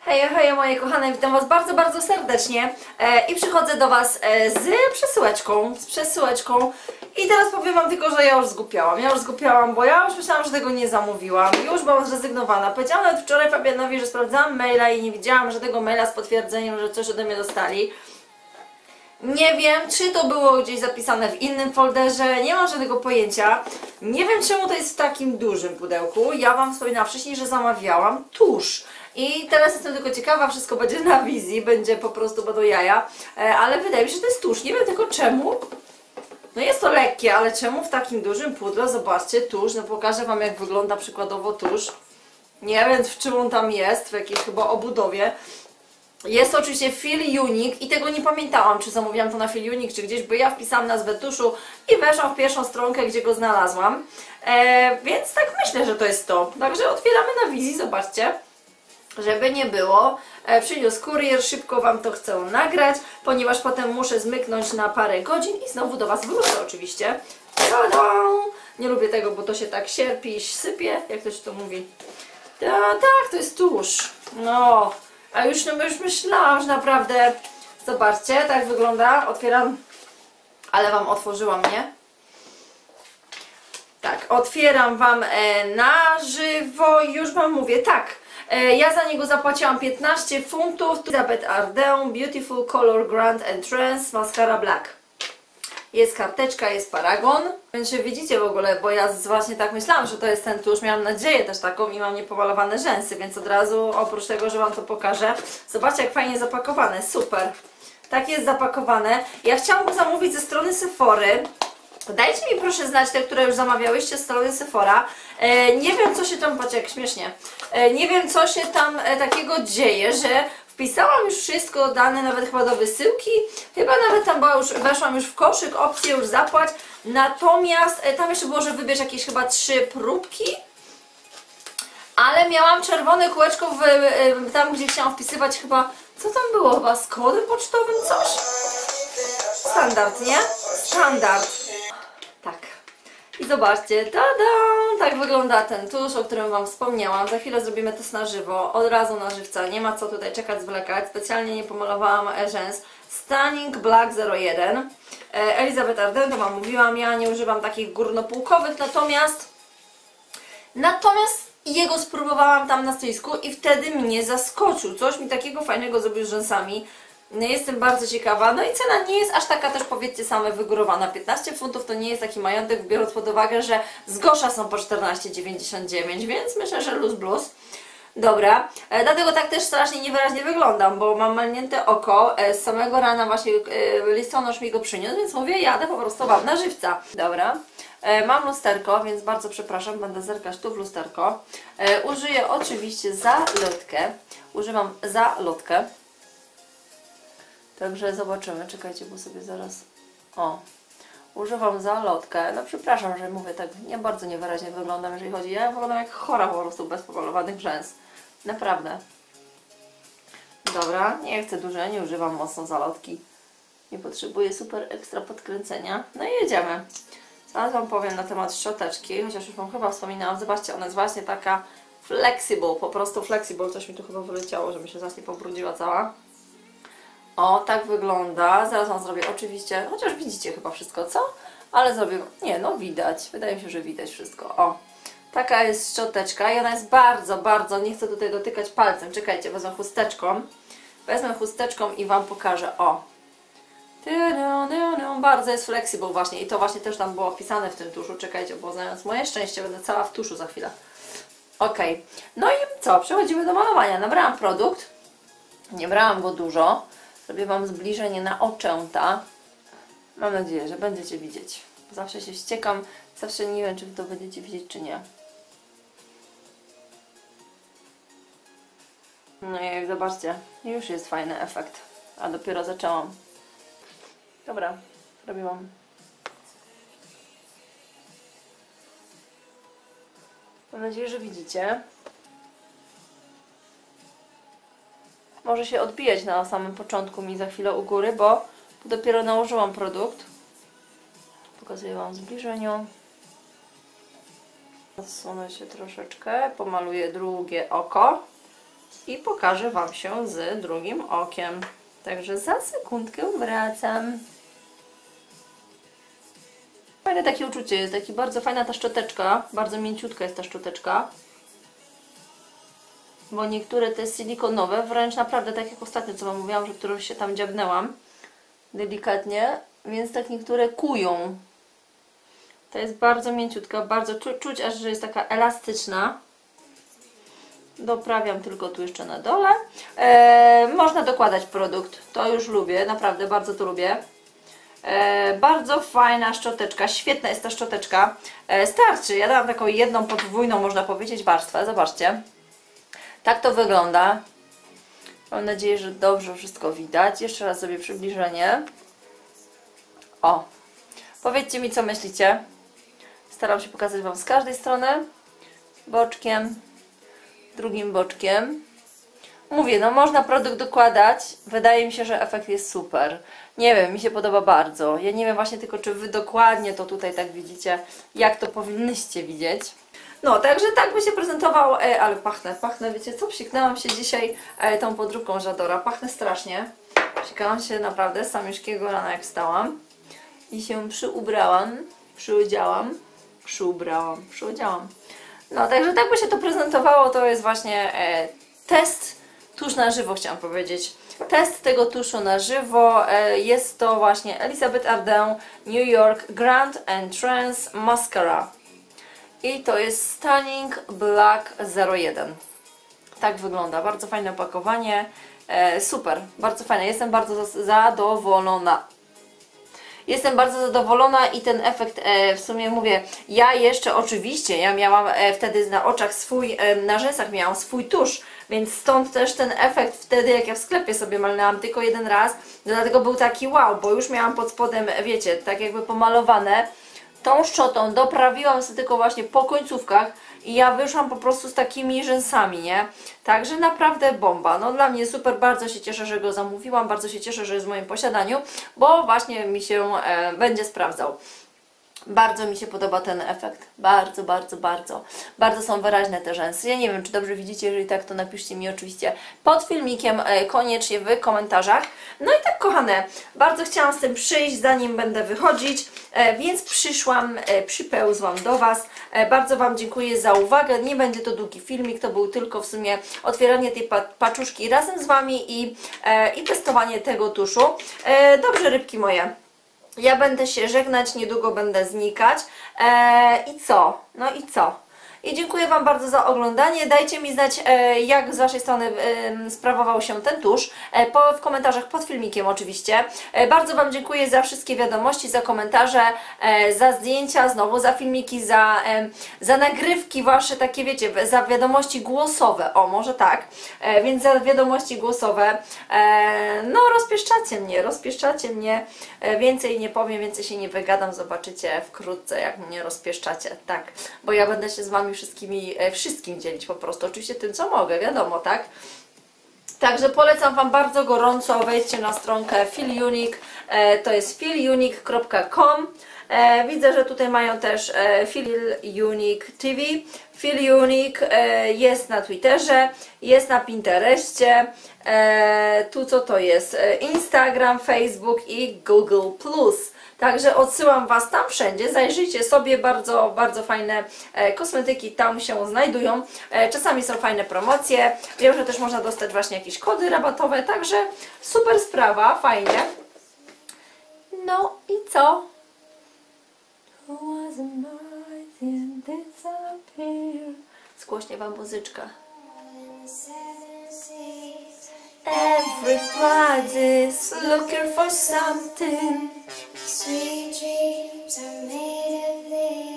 Hej, hej moje kochane, witam Was bardzo, bardzo serdecznie i przychodzę do Was z przesyłeczką i teraz powiem Wam tylko, że ja już zgłupiałam, bo ja już myślałam, że tego nie zamówiłam, już byłam zrezygnowana. Powiedziałam nawet wczoraj Fabianowi, że sprawdzałam maila i nie widziałam żadnego maila z potwierdzeniem, że coś ode mnie dostali. Nie wiem, czy to było gdzieś zapisane w innym folderze, nie mam żadnego pojęcia. Nie wiem, czemu to jest w takim dużym pudełku. Ja Wam wspominałam wcześniej, że zamawiałam tusz. I teraz jestem tylko ciekawa, wszystko będzie na wizji, będzie po prostu będą jaja. Ale wydaje mi się, że to jest tusz. Nie wiem tylko czemu. No jest to lekkie, ale czemu w takim dużym pudle? Zobaczcie, tusz. No pokażę Wam, jak wygląda przykładowo tusz. Nie wiem, w czym on tam jest, w jakiejś chyba obudowie. Jest to oczywiście Feel Unique i tego nie pamiętałam, czy zamówiłam to na Feel Unique, czy gdzieś, bo ja wpisałam nazwę tuszu i weszłam w pierwszą stronkę, gdzie go znalazłam. Więc tak myślę, że to jest to. Także otwieramy na wizji, zobaczcie. Żeby nie było, przyniósł kurier, szybko Wam to chcę nagrać, ponieważ potem muszę zmyknąć na parę godzin i znowu do Was wrócę oczywiście. Ta-da! Nie lubię tego, bo to się tak sierpi i sypie, jak ktoś to mówi. Tak, to jest tusz. No, a już myślałam, że naprawdę, zobaczcie, tak wygląda. Otwieram, ale Wam otworzyłam, nie? Tak, otwieram Wam na żywo, już Wam mówię, tak. Ja za niego zapłaciłam 15 funtów. Elizabeth Arden Beautiful Color Grand Entrance Mascara Black. Jest karteczka, jest paragon. Więc widzicie w ogóle, bo ja właśnie tak myślałam, że to jest ten tusz. Miałam nadzieję też taką i mam niepomalowane rzęsy, więc od razu oprócz tego, że Wam to pokażę. Zobaczcie, jak fajnie zapakowane, super. Tak jest zapakowane. Ja chciałam go zamówić ze strony Sephory. Dajcie mi proszę znać te, które już zamawiałyście z strony Sephora. Nie wiem, co się tam, patrzcie jak śmiesznie, nie wiem, co się tam takiego dzieje, że wpisałam już wszystko dane, nawet chyba do wysyłki, chyba nawet tam była już, weszłam już w koszyk, opcję już zapłać, natomiast tam jeszcze było, że wybierz jakieś chyba 3 próbki, ale miałam czerwone kółeczko tam, gdzie chciałam wpisywać chyba, co tam było, chyba z kodem pocztowym coś? Standard, nie? Standard. Tak. I zobaczcie, tada! Tak wygląda ten tusz, o którym Wam wspomniałam. Za chwilę zrobimy test na żywo, od razu na żywca. Nie ma co tutaj czekać, zwlekać. Specjalnie nie pomalowałam rzęs. Stunning Black 01. Elizabeth Arden, to Wam mówiłam, ja nie używam takich górnopółkowych, natomiast jego spróbowałam tam na stoisku i wtedy mnie zaskoczył. Coś mi takiego fajnego zrobił z rzęsami. Jestem bardzo ciekawa. No i cena nie jest aż taka też, powiedzcie same, wygórowana. 15 funtów to nie jest taki majątek, biorąc pod uwagę, że z Gosza są po 14,99, więc myślę, że luz blues. Dobra, dlatego tak też strasznie niewyraźnie wyglądam, bo mam malnięte oko. Z samego rana właśnie listonosz mi go przyniósł, więc mówię, jadę po prostu Wam na żywca. Dobra. Mam lusterko, więc bardzo przepraszam, będę zerkać tu w lusterko. Użyję oczywiście zalotkę. Używam zalotkę. Także zobaczymy, czekajcie, bo sobie zaraz... O, używam zalotkę. No przepraszam, że mówię tak, nie bardzo niewyraźnie wyglądam, jeżeli chodzi. Ja wyglądam jak chora po prostu bez pomalowanych rzęs. Naprawdę. Dobra, nie chcę dużo, nie używam mocno zalotki. Nie potrzebuję super ekstra podkręcenia. No i jedziemy. Zaraz Wam powiem na temat szczoteczki, chociaż już Wam chyba wspominałam. Zobaczcie, ona jest właśnie taka flexible, po prostu flexible. Coś mi tu chyba wyleciało, żeby się zaraz nie pobrudziła cała. O, tak wygląda. Zaraz Wam zrobię oczywiście, chociaż widzicie chyba wszystko, co? Ale zrobię, nie no widać, wydaje mi się, że widać wszystko. O, taka jest szczoteczka i ona jest bardzo, bardzo, nie chcę tutaj dotykać palcem. Czekajcie, wezmę chusteczką. Wezmę chusteczką i Wam pokażę, o. Bardzo jest flexible właśnie i to właśnie też tam było wpisane w tym tuszu. Czekajcie, bo znając moje szczęście będę cała w tuszu za chwilę. Ok, no i co? Przechodzimy do malowania. Nabrałam produkt, nie brałam go dużo. Zrobię Wam zbliżenie na oczęta. Mam nadzieję, że będziecie widzieć. Zawsze się wściekam, zawsze nie wiem, czy Wy to będziecie widzieć, czy nie. No i zobaczcie, już jest fajny efekt, a dopiero zaczęłam. Dobra, robię Wam. Mam nadzieję, że widzicie. Może się odbijać na samym początku mi za chwilę u góry, bo dopiero nałożyłam produkt. Pokazuję Wam w zbliżeniu. Odsunę się troszeczkę, pomaluję drugie oko. i pokażę Wam się z drugim okiem. Także za sekundkę wracam. Fajne takie uczucie jest, taki bardzo fajna ta szczoteczka, bardzo mięciutka jest ta szczoteczka. Bo niektóre te silikonowe, wręcz naprawdę tak jak ostatnio, co Wam mówiłam, że którą się tam dziabnęłam delikatnie, więc tak niektóre kują. To jest bardzo mięciutka, bardzo czuć aż, że jest taka elastyczna. Doprawiam tylko tu jeszcze na dole. Można dokładać produkt, to już lubię, naprawdę bardzo to lubię. Bardzo fajna szczoteczka, świetna jest ta szczoteczka. Starczy, ja dałam taką jedną podwójną, można powiedzieć, warstwę, zobaczcie. Tak to wygląda. Mam nadzieję, że dobrze wszystko widać. Jeszcze raz sobie przybliżenie. O, powiedzcie mi, co myślicie. Staram się pokazać Wam z każdej strony. Boczkiem, drugim boczkiem. Mówię, no można produkt dokładać. Wydaje mi się, że efekt jest super. Nie wiem, mi się podoba bardzo. Ja nie wiem właśnie tylko, czy Wy dokładnie to tutaj tak widzicie, jak to powinnyście widzieć. No, także tak by się prezentował, ale pachnę, wiecie co? Psiknęłam się dzisiaj tą podróbką Żadora. Pachnę strasznie. Psikałam się naprawdę z samiuszkiego rana, jak wstałam. I się przyodziałam. No, także tak by się to prezentowało. To jest właśnie test tusz na żywo, chciałam powiedzieć. Test tego tuszu na żywo. Jest to właśnie Elizabeth Arden New York Grand Entrance Mascara. I to jest Stunning Black 01. Tak wygląda. Bardzo fajne opakowanie. Super, bardzo fajne. Jestem bardzo zadowolona. Jestem bardzo zadowolona i ten efekt, w sumie mówię, ja jeszcze oczywiście, ja miałam wtedy na oczach swój, na rzęsach miałam swój tusz, więc stąd też ten efekt wtedy, jak ja w sklepie sobie malnęłam tylko jeden raz, dlatego był taki wow, bo już miałam pod spodem, wiecie, tak jakby pomalowane. Tą szczotą doprawiłam sobie tylko właśnie po końcówkach i ja wyszłam po prostu z takimi rzęsami, nie? Także naprawdę bomba. No dla mnie super, bardzo się cieszę, że go zamówiłam, bardzo się cieszę, że jest w moim posiadaniu, bo właśnie mi się będzie sprawdzał. Bardzo mi się podoba ten efekt. Bardzo, bardzo, bardzo. Bardzo są wyraźne te rzęsy. Ja nie wiem, czy dobrze widzicie, jeżeli tak, to napiszcie mi oczywiście pod filmikiem, koniecznie w komentarzach. No i tak, kochane, bardzo chciałam z tym przyjść, zanim będę wychodzić, więc przypełzłam do Was. Bardzo Wam dziękuję za uwagę. Nie będzie to długi filmik, to był tylko w sumie otwieranie tej paczuszki razem z Wami i testowanie tego tuszu. Dobrze, rybki moje. Ja będę się żegnać, niedługo będę znikać. I co? No i co? I dziękuję Wam bardzo za oglądanie. Dajcie mi znać, jak z Waszej strony sprawował się ten tusz. W komentarzach pod filmikiem oczywiście. Bardzo Wam dziękuję za wszystkie wiadomości, za komentarze, za zdjęcia, znowu za filmiki, za nagrywki Wasze, takie wiecie, za wiadomości głosowe. O, może tak. Więc za wiadomości głosowe. No, rozpieszczacie mnie. Więcej nie powiem, więcej się nie wygadam. Zobaczycie wkrótce, jak mnie rozpieszczacie. Tak, bo ja będę się z Wami wszystkim dzielić po prostu, oczywiście tym, co mogę, wiadomo, tak? Także polecam Wam bardzo gorąco, wejdźcie na stronkę Feel Unique, to jest feelunique.com. Widzę, że tutaj mają też Feel Unique TV. Feel Unique jest na Twitterze, jest na Pinterestie, tu co to jest? Instagram, Facebook i Google+. Także odsyłam Was tam wszędzie, zajrzyjcie sobie, bardzo, bardzo fajne kosmetyki tam się znajdują. Czasami są fajne promocje, wiem, że też można dostać właśnie jakieś kody rabatowe, także super sprawa, fajnie. No i co? Zgłośnie Wam muzyczka. Everybody's looking for something. Sweet dreams are made of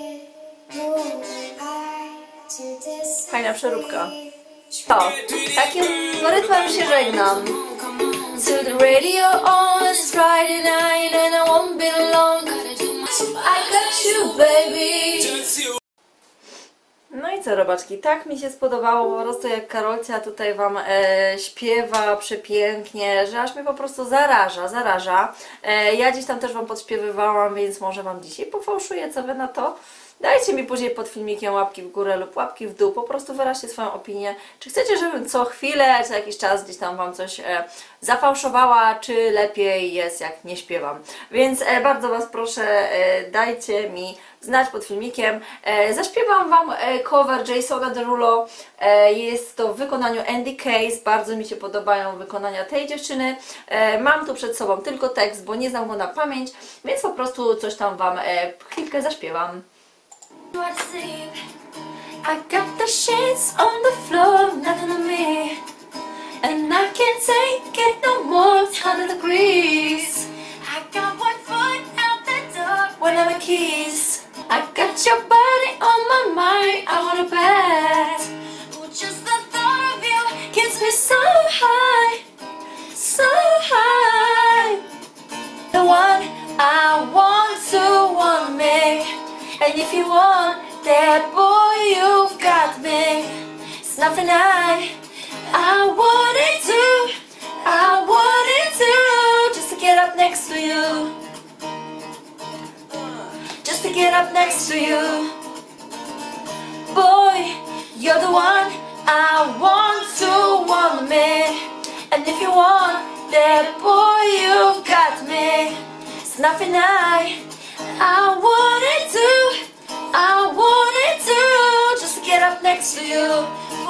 this. Fajna przeróbka. To, takim rytmem się żegnam. To the radio on, it's Friday night and I won't be long. I got you, baby. No i co, robaczki, tak mi się spodobało, po prostu jak Karolcia tutaj Wam śpiewa przepięknie, że aż mnie po prostu zaraża. Ja gdzieś tam też Wam podśpiewywałam, więc może Wam dzisiaj pofałszuję, co Wy na to? Dajcie mi później pod filmikiem łapki w górę lub łapki w dół, po prostu wyraźcie swoją opinię. Czy chcecie, żebym co chwilę, co jakiś czas gdzieś tam Wam coś zafałszowała, czy lepiej jest jak nie śpiewam. Więc bardzo Was proszę, dajcie mi znać pod filmikiem. Zaśpiewam Wam cover Jasona Derulo. Jest to w wykonaniu Andy Case. Bardzo mi się podobają wykonania tej dziewczyny. Mam tu przed sobą tylko tekst, bo nie znam go na pamięć, więc po prostu coś tam Wam chwilkę zaśpiewam. I got the sheets on the floor, nothing on me, and I can't take it no more. It's 100 degrees. I got one foot out the door, one of the keys. I got your body on my mind, I wanna bet. Well, just the thought of you gets me so high, so high. The one I want to want me, and if you want that boy, you've got me. It's nothing I wouldn't do, I wouldn't do, just to get up next to you, just to get up next to you. Boy, you're the one I want to want me, and if you want that boy, you've got me. It's nothing I wouldn't do, I wouldn't do, just to get up next to you.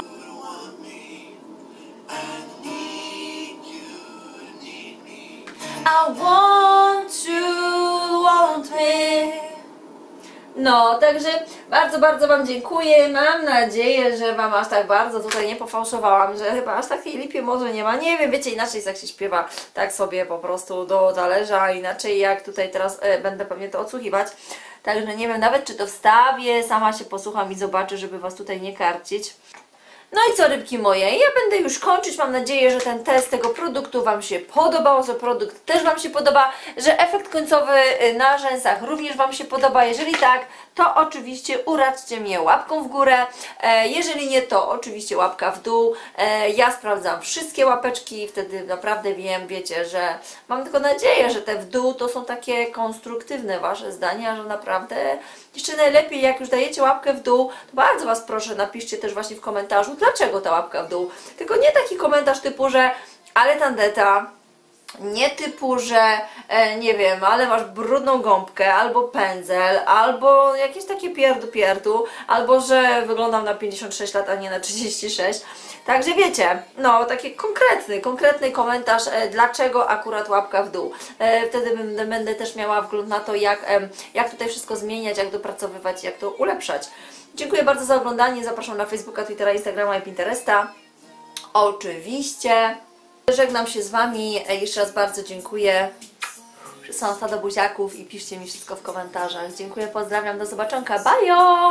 I want you, want me. No, także bardzo Wam dziękuję. Mam nadzieję, że Wam aż tak bardzo tutaj nie pofałszowałam, że chyba aż takiej lipy może nie ma. Nie wiem, wiecie, inaczej jest jak się śpiewa, tak sobie po prostu do talerza, inaczej jak tutaj teraz będę pewnie to odsłuchiwać. Także nie wiem nawet, czy to wstawię, sama się posłucham i zobaczę, żeby Was tutaj nie karcić. No i co, rybki moje, ja będę już kończyć. Mam nadzieję, że ten test tego produktu Wam się podobał, że produkt też Wam się podoba, że efekt końcowy na rzęsach również Wam się podoba. Jeżeli tak, to oczywiście uraczcie mnie łapką w górę. Jeżeli nie, to oczywiście łapka w dół. Ja sprawdzam wszystkie łapeczki, wtedy naprawdę wiem, wiecie, że mam tylko nadzieję, że te w dół to są takie konstruktywne Wasze zdania, że naprawdę jeszcze najlepiej, jak już dajecie łapkę w dół, to bardzo Was proszę, napiszcie też właśnie w komentarzu, dlaczego ta łapka w dół. Tylko nie taki komentarz typu, że ale tandeta, nie typu, że nie wiem, ale masz brudną gąbkę, albo pędzel, albo jakieś takie pierdu, albo że wyglądam na 56 lat, a nie na 36. Także wiecie, no taki konkretny komentarz, dlaczego akurat łapka w dół. Wtedy będę też miała wgląd na to, jak tutaj wszystko zmieniać, jak dopracowywać, jak to ulepszać. Dziękuję bardzo za oglądanie, zapraszam na Facebooka, Twittera, Instagrama i Pinteresta. Oczywiście. Żegnam się z Wami, jeszcze raz bardzo dziękuję. Są stada buziaków i piszcie mi wszystko w komentarzach. Dziękuję, pozdrawiam, do zobaczonka, bajo!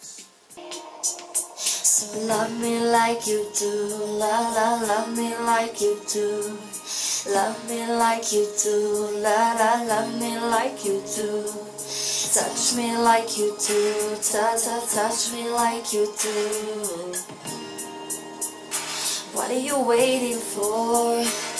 Love me like you do, la la, love me like you do. Love me like you do, la la, love me like you do. Touch me like you do, touch me like you do. What are you waiting for?